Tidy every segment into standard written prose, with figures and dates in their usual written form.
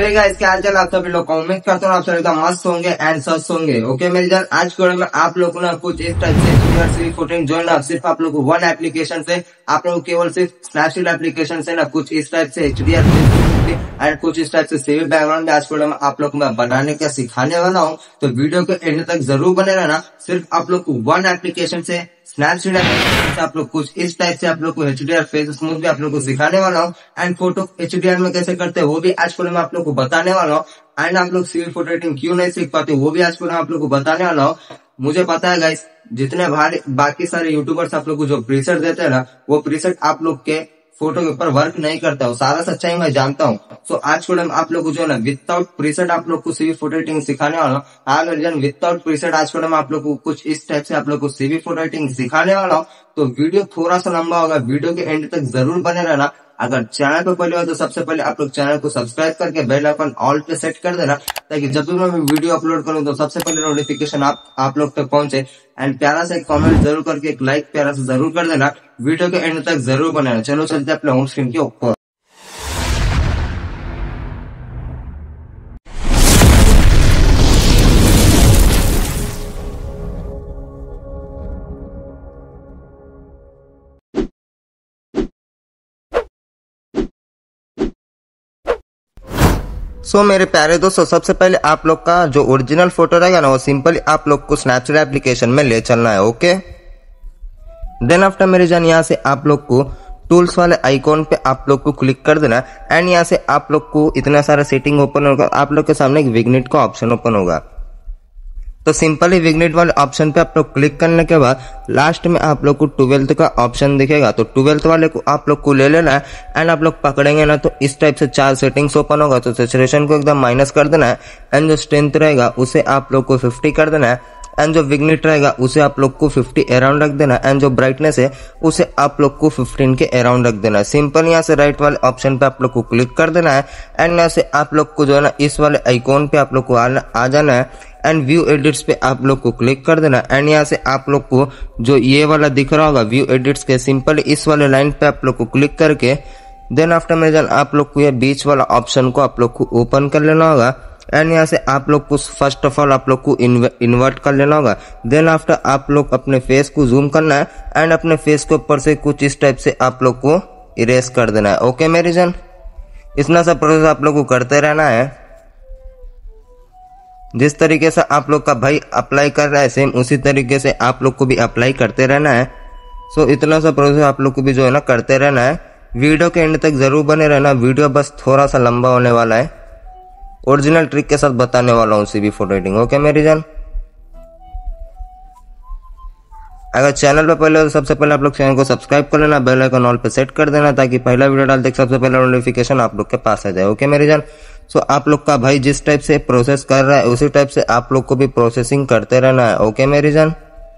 Hey guys, क्या हाल चाल आप सभी लोग। उम्मीद करता हूँ आप सभी एकदम मस्त होंगे एंड स्वस्थ होंगे। ओके मेरी जान, आज के वीडियो में आप लोग को ना कुछ इस टाइप से फोटो जो है ना सिर्फ आप लोग को वन एप्लीकेशन से, आप लोग केवल सिर्फ स्नैपचैट एप्लीकेशन से ना कुछ इस टाइप से HDR एंड कुछ इस टाइप से सेव बैकग्राउंड में आज के वीडियो में आप लोग को मैं बनाने का सिखाने वाला हूँ। तो वीडियो के एंड तक जरूर बने रहना। सिर्फ आप लोग को वन एप्लीकेशन से स्नैपचैट एप्लीकेशन से आप लोग कुछ इस टाइप से आप लोग को HDR फेस स्मूथ भी आप लोग को सिखाने वाला हूँ एंड फोटो HDR में कैसे करते हैं वो भी आज को मैं आप लोग को बताने वाला हूँ। एंड आप लोग सिविल फोटो एडिटिंग क्यों नहीं सीख पाते वो भी आज को मैं आप लोग को बताने वाला हूँ। मुझे पता है गाइस, जितने बाकी सारे यूट्यूबर्स आप लोग को जो प्रीसेट देते हैं ना, वो प्रीसेट आप लोग के फोटो के ऊपर वर्क नहीं करता है। सारा सच्चाई मैं जानता हूँ। सो आज को आप लोग को जो है ना विदाउट प्रीसेट आप लोग को सीवी फोटो एडिटिंग सिखाने वाला हूँ। हाँ मेरे जन, विदाउट प्रीसेट आज को मैं आप लोग को कुछ इस टाइप से आप लोग को सीवी फोटो एडिटिंग सिखाने वाला हूँ। तो वीडियो थोड़ा सा लंबा होगा, वीडियो के एंड तक जरूर बने रहना। अगर चैनल पे पहले हो तो सबसे पहले आप लोग चैनल को सब्सक्राइब करके बेल आइकन ऑल पे सेट कर देना, ताकि जब भी मैं वीडियो अपलोड करूं तो सबसे पहले नोटिफिकेशन आप लोग तक पहुंचे। एंड प्यारा सा एक कमेंट जरूर करके एक लाइक प्यारा सा जरूर कर देना। वीडियो के एंड तक जरूर बनाना। चलो चलते अपने होम स्क्रीन के ऊपर। मेरे प्यारे दोस्तों, सबसे पहले आप लोग का जो ओरिजिनल फोटो रहेगा ना, वो सिंपली आप लोग को स्नैपचैट एप्लीकेशन में ले चलना है। ओके, देन आफ्टर मेरे जान यहाँ से आप लोग को टूल्स वाले आइकॉन पे आप लोग को क्लिक कर देना। एंड यहाँ से आप लोग को इतना सारा सेटिंग ओपन होगा। आप लोग के सामने एक विग्नेट का ऑप्शन ओपन होगा। तो सिंपली विग्नेट वाले ऑप्शन पे आप लोग क्लिक करने के बाद लास्ट में आप लोग को 12th का ऑप्शन दिखेगा। तो 12th वाले को आप लोग को ले लेना है। एंड आप लोग पकड़ेंगे ना तो इस टाइप से 4 सेटिंग्स ओपन होगा। तो सैचुरेशन को एकदम माइनस कर देना है। एंड जो स्ट्रेंथ रहेगा उसे आप लोग को 50 कर देना है। एंड जो विग्नेट रहेगा उसे आप लोग को 50 अराउंड रख देना। एंड जो ब्राइटनेस है उसे आप लोग को 15 के अराउंड रख देना है। सिंपल यहाँ से राइट वाले ऑप्शन पे आप लोग को क्लिक कर देना है। एंड यहाँ से आप लोग को जो है ना इस वाले आइकॉन पे आप लोग को आ जाना है। एंड व्यू एडिट्स पे आप लोग को क्लिक कर देना। एंड यहाँ से आप लोग को जो ये वाला दिख रहा होगा व्यू एडिट्स के, सिंपल इस वाले लाइन पे आप लोग को क्लिक करके देन आफ्टर में जान आप लोग को ये बीच वाला ऑप्शन को आप लोग को ओपन कर लेना होगा। एंड यहाँ से आप लोग को फर्स्ट ऑफ ऑल आप लोग को इन्वर्ट कर लेना होगा। देन आफ्टर आप लोग अपने फेस को जूम करना है। एंड अपने फेस के ऊपर से कुछ इस टाइप से आप लोग को इरेज कर देना है। ओके मेरी जान, इतना सा प्रोसेस आप लोग को करते रहना है। जिस तरीके से आप लोग का भाई अप्लाई कर रहा है सेम उसी तरीके से आप लोग को भी अप्लाई करते रहना है। सो इतना सा प्रोसेस आप लोग को भी जो है ना करते रहना है। वीडियो के एंड तक जरूर बने रहना। वीडियो बस थोड़ा सा लंबा होने वाला है। ओरिजिनल ट्रिक के साथ बताने वाला हूँ सीवी फोटो एडिटिंग। ओके मेरी जान, अगर चैनल पे पहले तो सबसे पहले आप लोग चैनल को सब्सक्राइब कर लेना, बेल आइकन ऑल पे सेट कर देना, ताकि पहला वीडियो डालते सबसे पहले नोटिफिकेशन आप लोग के पास आ जाए। ओके मेरी जान, सो आप लोग का भाई जिस टाइप से प्रोसेस कर रहा है उसी टाइप से आप लोग को भी प्रोसेसिंग करते रहना है। ओके मेरी जान,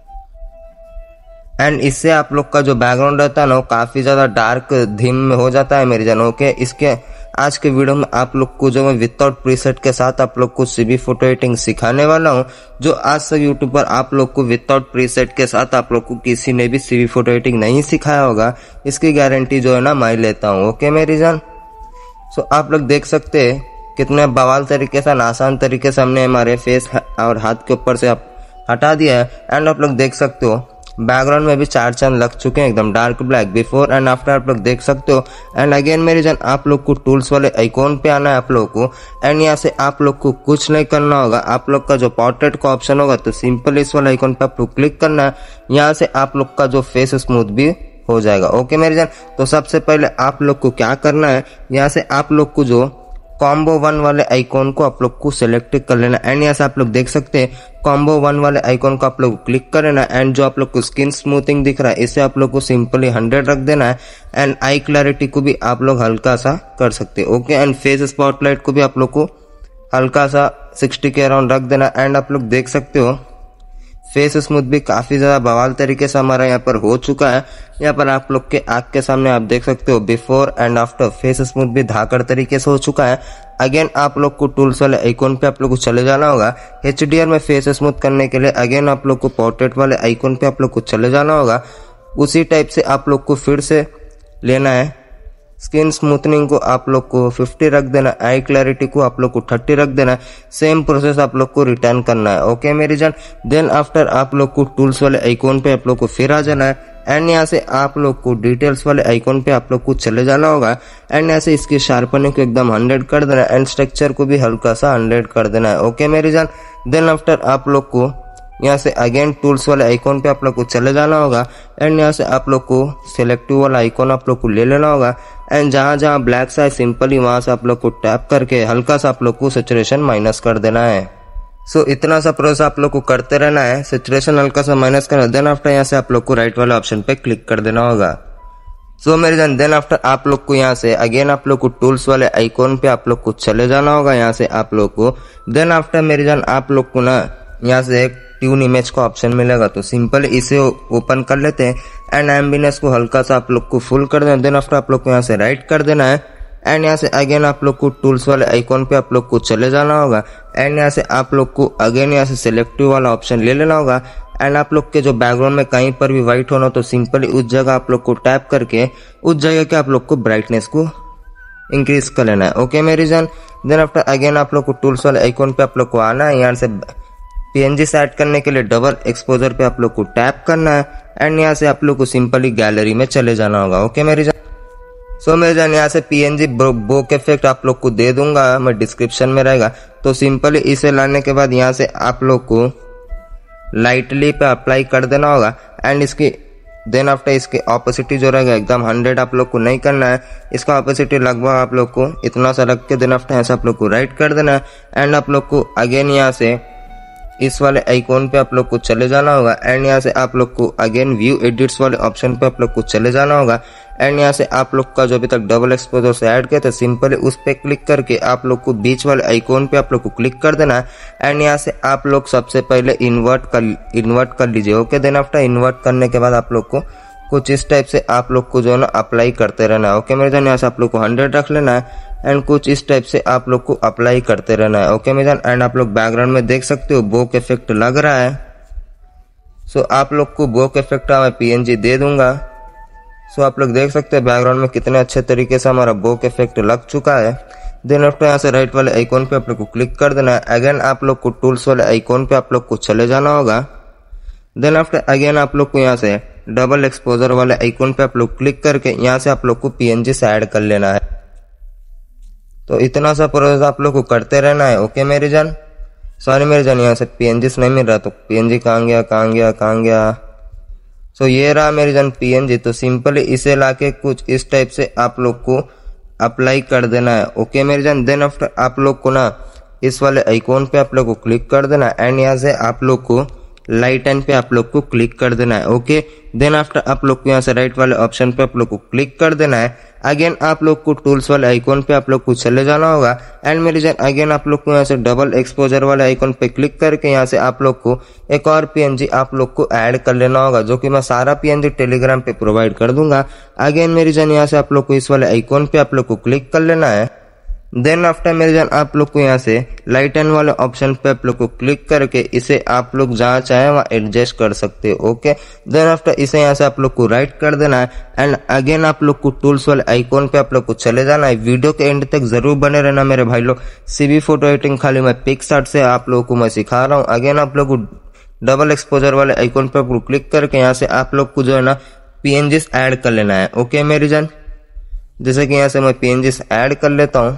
एंड इससे आप लोग का जो बैकग्राउंड रहता है ना वो काफी ज्यादा डार्क धीम में हो जाता है मेरी जान। ओके, इसके आज के वीडियो में आप लोग को जो मैं विदाउट प्रीसेट के साथ आप लोग को सीवी फोटो एडिटिंग सिखाने वाला हूँ। जो आज तक यूट्यूब पर आप लोग को विदाउट प्रीसेट के साथ आप लोग को किसी ने भी सीवी फोटो एडिटिंग नहीं सिखाया होगा, इसकी गारंटी जो है ना मैं लेता हूँ। ओके मेरी जान, सो आप लोग देख सकते हैं कितने बवाल तरीके से आसान तरीके से हमने हमारे फेस और हाथ के ऊपर से आप हटा दिया है। एंड आप लोग देख सकते हो बैकग्राउंड में भी 4 चांद लग चुके हैं, एकदम dark black before and after आप लोग देख सकते हो। एंड अगेन मेरी जान आप लोग को टूल्स वाले आइकॉन पे आना है आप लोग को। एंड यहाँ से आप लोग को कुछ नहीं करना होगा। आप लोग का जो पोर्ट्रेट का ऑप्शन होगा तो सिंपल इस वाले आइकॉन पे आप लोग क्लिक करना है। यहाँ से आप लोग का जो फेस स्मूथ भी हो जाएगा। ओके मेरी जान, तो सबसे पहले आप लोग को क्या करना है, यहाँ से आप लोग को जो कॉम्बो 1 वाले आइकॉन को आप लोग को सिलेक्ट कर लेना। एंड यहाँ से आप लोग देख सकते हैं कॉम्बो 1 वाले आइकॉन को आप लोग क्लिक कर लेना। एंड जो आप लोग को स्किन स्मूथिंग दिख रहा है इसे आप लोग को सिंपली 100 रख देना है। एंड आई क्लैरिटी को भी आप लोग हल्का सा कर सकते हैं। ओके, एंड फेस स्पॉटलाइट को भी आप लोग को हल्का सा 60 के अराउंड रख देना। एंड आप लोग देख सकते हो फेस स्मूथ भी काफी ज्यादा बवाल तरीके से हमारा यहाँ पर हो चुका है। यहाँ पर आप लोग के आंख के सामने आप देख सकते हो before and after face smooth भी धाकड़ तरीके से हो चुका है। अगेन आप लोग को टूल्स वाले आइकॉन पे आप लोग को चले जाना होगा। HDR में फेस स्मूथ करने के लिए अगेन आप लोग को पोर्ट्रेट वाले आइकॉन पे आप लोग को चले जाना होगा। उसी टाइप से आप लोग को फिर से लेना है स्किन स्मूथनिंग को आप लोग को 50 रख देना, आई क्लैरिटी को आप लोग को 30 रख देना। सेम प्रोसेस आप लोग को रिटर्न करना है। ओके मेरी जान, देन आफ्टर आप लोग को टूल्स वाले आइकॉन पे आप लोग को फिर आ जाना है एंड यहाँ से आप लोग को डिटेल्स वाले आइकॉन पे आप लोग को चले जाना होगा एंड यहाँ से इसकी शार्पनिंग को एकदम 100 कर देना एंड स्ट्रक्चर को भी हल्का सा 100 कर देना है। ओके मेरी जान, देन आफ्टर आप लोग को यहाँ से अगेन टूल्स वाले आइकॉन पे आप लोग को चले जाना होगा एंड यहाँ से आप लोग को सिलेक्टिव वाला आइकॉन आप लोग को ले लेना होगा एंड जहाँ जहाँ ब्लैक सा है सिंपली वहां से आप लोग को टैप करके हल्का सा आप लोग को सैचुरेशन माइनस कर देना है। सो इतना सा प्रोसेस आप लोग को करते रहना है, सैचुरेशन हल्का सा माइनस करना। देन आफ्टर यहाँ से आप लोग को राइट वाले ऑप्शन पे क्लिक कर देना होगा। सो मेरे जान, देन आफ्टर आप लोग को यहाँ से अगेन आप लोग को टूल्स वाले आइकॉन पे आप लोग को चले जाना होगा यहाँ से आप लोग को। देन आफ्टर मेरे जान आप लोग को ना यहाँ से एक ट्यून इमेज का ऑप्शन मिलेगा, तो सिंपल इसे ओपन कर लेते हैं एंड एम्बिनेंस को हल्का सा आप लोग को फुल कर देना। देन आफ्टर आप लोग को यहाँ से राइट कर देना है एंड यहाँ से अगेन आप लोग को टूल्स वाले आइकॉन पे आप लोग को चले जाना होगा एंड यहाँ से आप लोग को अगेन यहाँ से सिलेक्टिव वाला ऑप्शन ले लेना होगा एंड आप लोग के जो बैकग्राउंड में कहीं पर भी व्हाइट होना तो सिंपली उस जगह आप लोग को टैप करके उस जगह के आप लोग को ब्राइटनेस को इंक्रीज कर लेना है। ओके मेरी जान, देन आफ्टर अगेन आप लोग को टूल्स वाले आइकॉन पे आप लोग को आना है, यहाँ से पीएनजी सेट करने के लिए डबल एक्सपोजर पे आप लोग को टैप करना है एंड यहाँ से आप लोग को सिंपली गैलरी में चले जाना होगा। ओके मेरी जान, सो मेरे जान यहाँ से पीएनजी बोक इफेक्ट आप लोग को दे दूंगा, मैं डिस्क्रिप्शन में रहेगा, तो सिंपली इसे लाने के बाद यहाँ से आप लोग को लाइटली पे अप्लाई कर देना होगा एंड इसकी देन आफ्टर इसकी ऑपोसिटी जो रहेगा एकदम 100 आप लोग को नहीं करना है, इसका ऑपोसिटी लगभग आप लोग को इतना सा रख के देन आफ्टर यहाँ से आप लोग को राइट कर देना है एंड आप लोग को अगेन यहाँ से इस वाले आइकॉन पे आप लोग को चले जाना होगा एंड यहाँ से आप लोग को अगेन व्यू एडिट्स वाले ऑप्शन पे आप लोग को चले जाना होगा एंड यहाँ से आप लोग का जो अभी तक डबल एक्सपोजर से ऐड किया था सिंपली उस पे क्लिक करके आप लोग को बीच वाले आइकॉन पे आप लोग को क्लिक कर देना है एंड यहाँ से आप लोग सबसे पहले इन्वर्ट कर लीजिए। ओके, देन आफ्टर इन्वर्ट करने के बाद आप लोग को कुछ इस टाइप से आप लोग को जो है ना अप्लाई करते रहना है। ओके मेरे जान, यहाँ से आप लोग को 100 रख लेना है एंड कुछ इस टाइप से आप लोग को अप्लाई करते रहना है। ओके मेरे जान, एंड आप लोग बैकग्राउंड में देख सकते हो बोक इफेक्ट लग रहा है। सो आप लोग को बोक इफेक्ट मैं पीएनजी दे दूंगा। सो आप लोग देख सकते हैं बैकग्राउंड में कितने अच्छे तरीके से हमारा बोक इफेक्ट लग चुका है। देन आफ्टर यहाँ से राइट वाले आइकॉन पे आप लोग को क्लिक कर देना है, अगेन आप लोग को टूल्स वाले आइकॉन पे आप लोग को चले जाना होगा। देन आफ्टर अगेन आप लोग को यहाँ से डबल एक्सपोजर वाले आइकॉन पे आप लोग क्लिक करके यहाँ से आप लोग को पीएनजी से ऐड कर लेना है। तो इतना सा प्रोसेस आप लोग को करते रहना है। ओके मेरी जान, सॉरी मेरी जान, यहाँ से पीएनजी नहीं मिल रहा, तो पीएनजी कहाँ गया। सो ये रहा मेरी जान पीएनजी। तो सिंपली इसे लाके कुछ इस टाइप से आप लोग को अप्लाई कर देना है। ओके मेरी जान, देन आफ्टर आप लोग को ना इस वाले आइकॉन पे आप लोग को क्लिक कर देना है एंड यहाँ से आप लोग को लाइट एंड पे आप लोग को क्लिक कर देना है। ओके, देन आफ्टर आप लोग को यहाँ से राइट वाले ऑप्शन पे आप लोग को क्लिक कर देना है, अगेन आप लोग को टूल्स वाले आइकॉन पे आप लोग को चले जाना होगा एंड मेरी जान अगेन आप लोग को यहाँ से डबल एक्सपोजर वाले आइकॉन पे क्लिक करके यहाँ से आप लोग को एक और पीएनजी आप लोग को ऐड कर लेना होगा, जो कि मैं सारा पीएनजी टेलीग्राम पे प्रोवाइड कर दूंगा। अगेन मेरी जान यहाँ से आप लोग को इस वाले आइकॉन पे आप लोग को क्लिक कर लेना है। देन आफ्टर मेरे जान आप लोग को यहाँ से लाइट एंड वाले ऑप्शन पे आप लोग को क्लिक करके इसे आप लोग जहाँ चाहे वहाँ एडजस्ट कर सकते हो। ओके, देन आफ्टर इसे यहाँ से आप लोग को राइट कर देना है एंड अगेन आप लोग को टूल्स वाले आइकॉन पे आप लोग को चले जाना है। वीडियो के एंड तक जरूर बने रहना मेरे भाई लोग। सीवी फोटो एडिटिंग खाली मैं पिक्सआर्ट से आप लोगों को मैं सिखा रहा हूँ। अगेन आप लोग को डबल एक्सपोजर वाले आइकॉन पे क्लिक करके यहाँ से आप लोग को जो है ना पीएनजीस ऐड कर लेना है। ओके मेरी जान, जैसे कि यहाँ से मैं पीएनजीस ऐड कर लेता हूँ।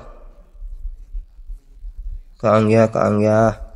कहाँ गया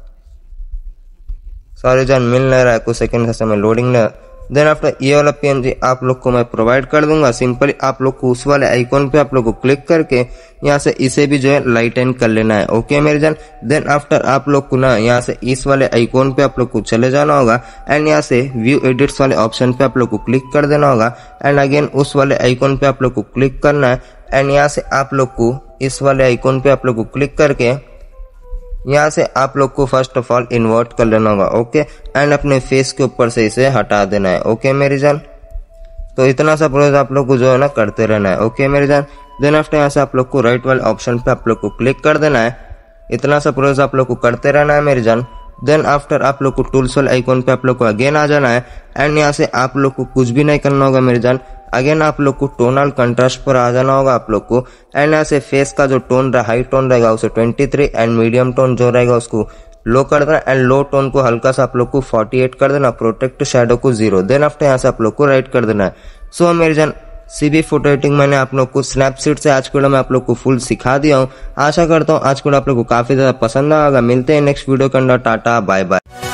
सॉरी जान, मिल नहीं रहा है, कुछ सेकंड से मैं लोडिंग नहीं। देन आफ्टर ये वाला पीएनजी आप लोग को मैं प्रोवाइड कर दूंगा। सिंपली आप लोग को उस वाले आइकॉन पे आप लोग को क्लिक करके यहाँ से इसे भी जो है लाइटन कर लेना है। ओके मेरे जान, देन आफ्टर आप लोग को ना यहाँ से इस वाले आइकॉन पे आप लोग को चले जाना होगा एंड यहाँ से व्यू एडिट्स वाले ऑप्शन पे आप लोग को क्लिक कर देना होगा एंड अगेन उस वाले आइकॉन पे आप लोग को क्लिक करना है एंड यहाँ से आप लोग को इस वाले आइकॉन पे आप लोग को क्लिक करके यहाँ से आप लोग को फर्स्ट ऑफ ऑल इन्वर्ट कर लेना होगा। ओके, एंड अपने फेस के ऊपर से इसे हटा देना है। ओके मेरी जान, तो इतना सा प्रोसेस आप लोग को जो है ना करते रहना है। ओके मेरी जान, देन आफ्टर यहाँ से आप लोग को राइट वाले ऑप्शन पे आप लोग को क्लिक कर देना है। इतना सा प्रोसेस आप लोग को करते रहना है मेरी जान। देन आफ्टर आप लोग को टूल्स वाले आइकॉन पे आप लोग को अगेन आ जाना है एंड यहाँ से आप लोग को कुछ भी नहीं करना होगा मेरी जान। अगेन आप लोग को टोनल कंट्रास्ट पर आ जाना होगा आप लोग को। एंड यहाँ से फेस का जो टोन हाई टोन रहेगा उसे 23 एंड मीडियम टोन जो रहेगा उसको लो कर देना एंड लो टोन को हल्का सा आप लोग को 48 कर देना, प्रोटेक्ट शैडो को 0। देन आफ्टर यहाँ से आप लोग को राइट कर देना है। सो मेरे जन सीबी फोटो एडिटिंग मैंने आप लोग को स्नैपसीड से आज के वीडियो में आप लोग को फुल सिखा दिया हूँ। आशा करता हूँ आज के वीडियो आप लोग को काफी ज्यादा पसंद आएगा। मिलते हैं नेक्स्ट वीडियो के अंदर। Tata bye bye.